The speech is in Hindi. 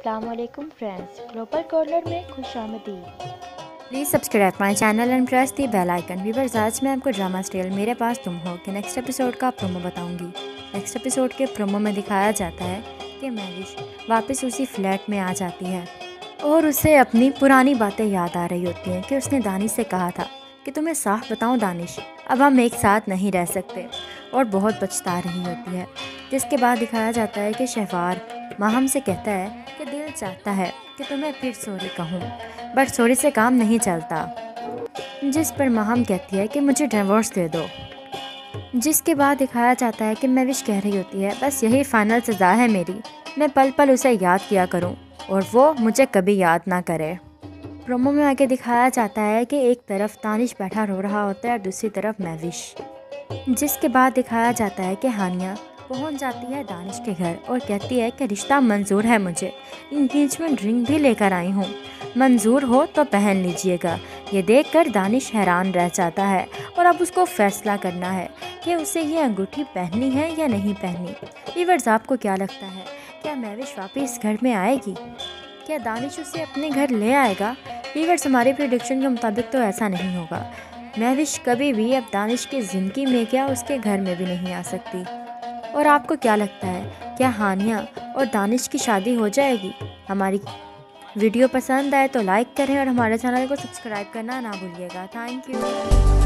अस्सलाम वालेकुम फ्रेंड्स, ग्लोबल कॉर्नर में खुशामदीद। Please subscribe my channel and press the bell icon. Viewers, आज मैं आपको ड्रामा सीरियल मेरे पास तुम हो के नेक्स्ट एपिसोड का प्रोमो बताऊंगी। नेक्स्ट एपिसोड के प्रोमो में दिखाया जाता है कि महविश वापस उसी फ्लैट में आ जाती है और उसे अपनी पुरानी बातें याद आ रही होती हैं कि उसने दानिश से कहा था कि तुम्हें साफ बताऊं दानिश, अब हम एक साथ नहीं रह सकते, और बहुत पछता रही होती है। जिसके बाद दिखाया जाता है कि शहवार माहम से कहता है कि दिल चाहता है कि तुम्हें फिर सॉरी कहूँ, बट सॉरी से काम नहीं चलता। जिस पर माहम कहती है कि मुझे डिवोर्स दे दो। जिसके बाद दिखाया जाता है कि महविश कह रही होती है बस यही फाइनल सज़ा है मेरी, मैं पल पल उसे याद किया करूं और वो मुझे कभी याद ना करे। प्रोमो में आगे दिखाया जाता है कि एक तरफ दानिश बैठा रो रहा होता है और दूसरी तरफ महविश। जिसके बाद दिखाया जाता है कि हानिया पहुंच जाती है दानिश के घर और कहती है कि रिश्ता मंजूर है, मुझे इंगेजमेंट रिंग भी लेकर आई हूँ, मंजूर हो तो पहन लीजिएगा। ये देखकर दानिश हैरान रह जाता है और अब उसको फैसला करना है कि उसे ये अंगूठी पहननी है या नहीं पहननी। व्यूअर्स, आपको क्या लगता है, क्या महविश वापस घर में आएगी? क्या दानिश उसे अपने घर ले आएगा? व्यूअर्स, हमारे प्रेडिक्शन के मुताबिक तो ऐसा नहीं होगा। महविश कभी भी अब दानिश की ज़िंदगी में क्या उसके घर में भी नहीं आ सकती। और आपको क्या लगता है, क्या हानिया और दानिश की शादी हो जाएगी? हमारी वीडियो पसंद आए तो लाइक करें और हमारे चैनल को सब्सक्राइब करना ना भूलिएगा। Thank you.